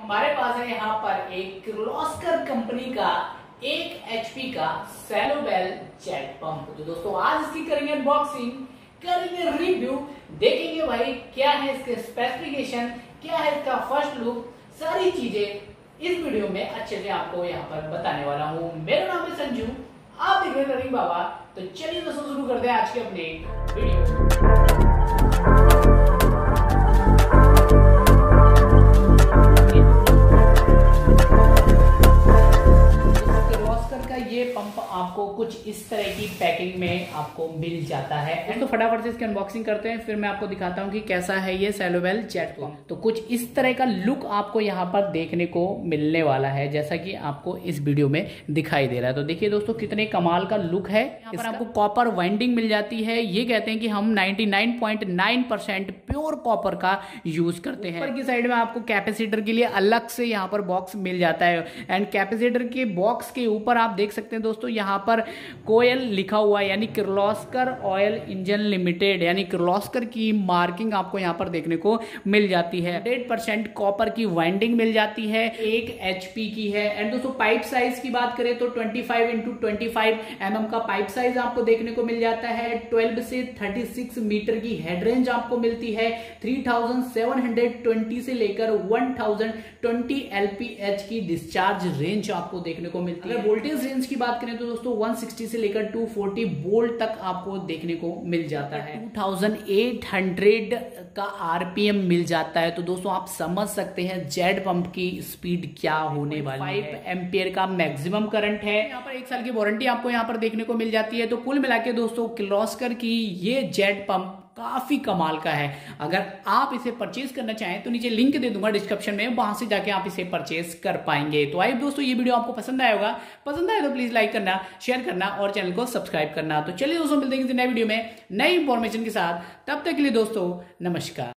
हमारे पास है यहाँ पर एक किर्लोस्कर कंपनी का 1 HP का सैलोवेल जेट पंप। तो दोस्तों आज इसकी करेंगे अनबॉक्सिंग, करेंगे रिव्यू, देखेंगे भाई क्या है इसके स्पेसिफिकेशन, क्या है इसका फर्स्ट लुक, सारी चीजें इस वीडियो में अच्छे से आपको यहाँ पर बताने वाला हूँ। मेरा नाम है संजू, आप देख रहे हैं रनिंग बाबा। तो चलिए दोस्तों शुरू करते हैं आज के अपने वीडियो। ये पंप आपको कुछ इस तरह की पैकिंग में आपको मिल जाता है। तो फटाफट से इसकी अनबॉक्सिंग करते हैं, फिर मैं आपको दिखाता हूँ कि कैसा है ये सैलोवेल जेट पंप। तो कुछ इस तरह का लुक आपको यहाँ पर देखने को मिलने वाला है, जैसा कि आपको इस वीडियो में दिखाई दे रहा है। तो देखिए दोस्तों कितने कमाल का लुक है। यहाँ पर आपको कॉपर वाइंडिंग मिल जाती है। ये कहते हैं कि हम 99.9% प्योर कॉपर का यूज करते हैं। ऊपर की साइड में आपको कैपेसिटर के लिए अलग से यहाँ पर बॉक्स मिल जाता है, एंड कैपेसिटर के बॉक्स के ऊपर आप देख सकते हैं दोस्तों यहाँ पर कोयल लिखा हुआ है, यानी किर्लोस्कर ऑयल इंजन लिमिटेड, यानी किर्लोस्कर की मार्किंग आपको यहाँ पर देखने को मिल जाती है। 100% कॉपर की वाइंडिंग मिल जाती है, 1 HP की है। एंड दोस्तों पाइप साइज की बात करें तो 25x25 mm का पाइप साइज आपको देखने को मिल जाता है। 12 से 36 मीटर की हेड रेंज आपको मिलती है। 3720 से लेकर 1020 LPH की डिस्चार्ज रेंज आपको देखने को मिलती है। वोल्टेज रेंज की बात करें तो दोस्तों 160 से लेकर 240 वोल्ट तक आपको देखने को मिल जाता है। 2800 का RPM मिल जाता है। तो दोस्तों आप समझ सकते हैं जेट पंप की स्पीड क्या होने वाली है। 5 एम्पियर का मैक्सिमम करंट है। यहाँ पर 1 साल की वारंटी आपको यहाँ पर देखने को मिल जाती है। तो कुल मिला के दोस्तों किर्लोस्कर की ये जेट पंप काफी कमाल का है। अगर आप इसे परचेज करना चाहें तो नीचे लिंक दे दूंगा डिस्क्रिप्शन में, वहां से जाके आप इसे परचेज कर पाएंगे। तो आई दोस्तों ये वीडियो आपको पसंद आया होगा, पसंद आए तो प्लीज लाइक करना, शेयर करना और चैनल को सब्सक्राइब करना। तो चलिए दोस्तों मिलते हैं किसी नए वीडियो में नई इंफॉर्मेशन के साथ। तब तक के लिए दोस्तों नमस्कार।